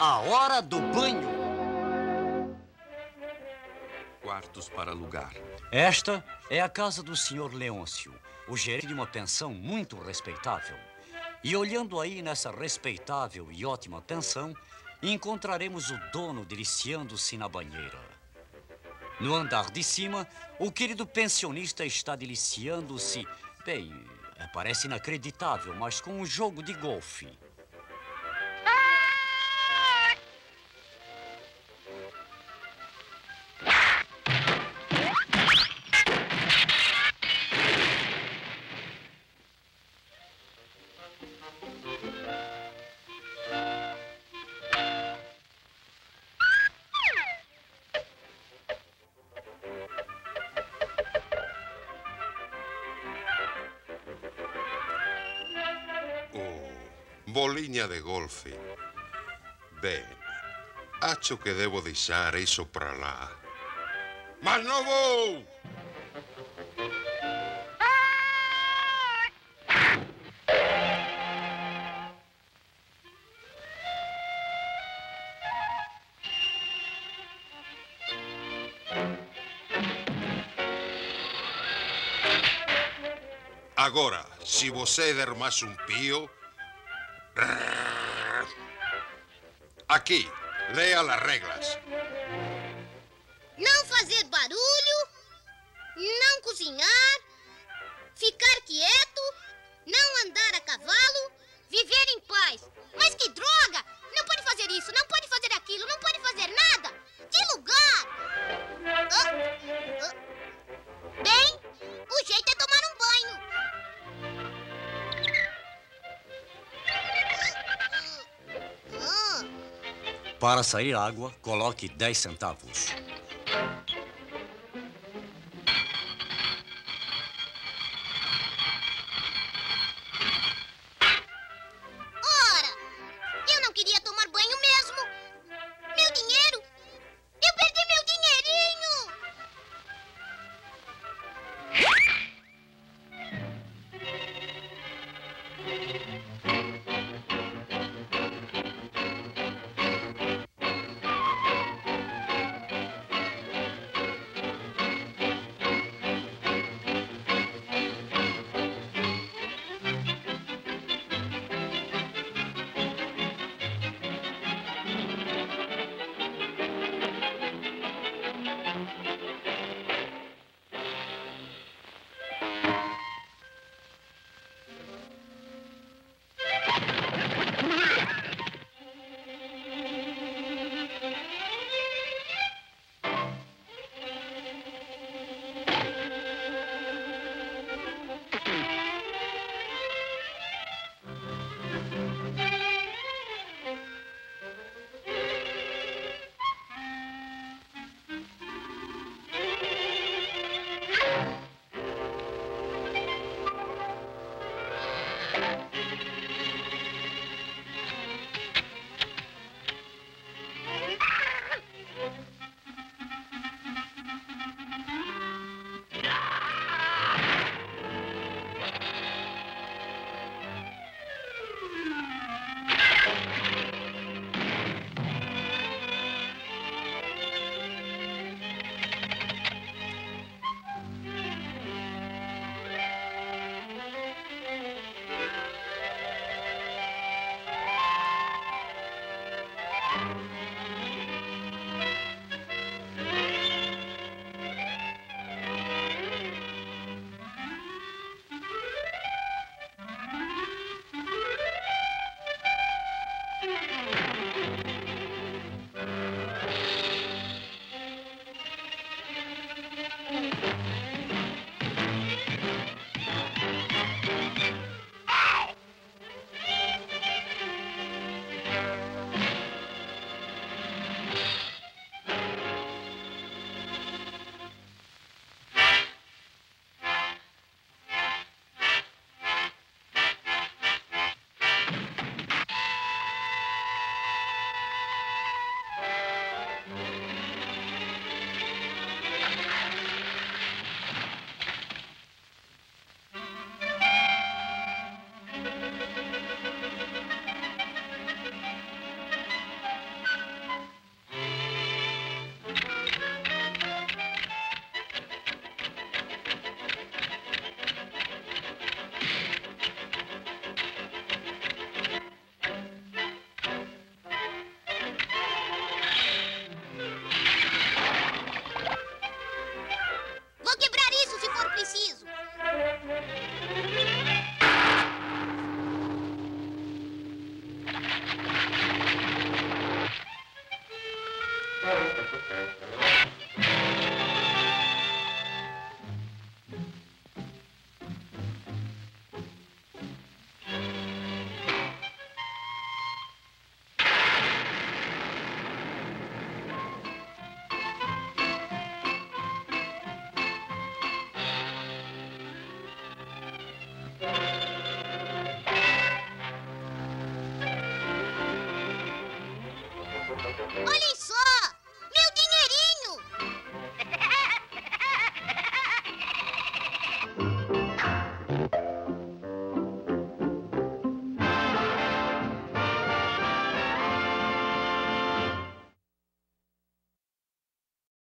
A hora do banho. Quartos para alugar. Esta é a casa do Sr. Leôncio, o gerente de uma pensão muito respeitável. E olhando aí nessa respeitável e ótima pensão, encontraremos o dono deliciando-se na banheira. No andar de cima, o querido pensionista está deliciando-se, bem, parece inacreditável, mas com um jogo de golfe. Bolinha de golfe. Bene, acho que devo deixar isso para lá. Mas não vou! Agora, se você der mais um pio... Aqui, leia as regras. Não fazer barulho, não cozinhar, ficar quieto, não andar a cavalo, viver em paz. Mas que droga! Não pode fazer isso, não pode fazer aquilo, não pode fazer nada. Que lugar! Bem, o jeito é tomar um banho. Para sair água, coloque 10 centavos. Ora, eu não queria tomar banho mesmo. Meu dinheiro! Eu perdi meu dinheirinho! Olhem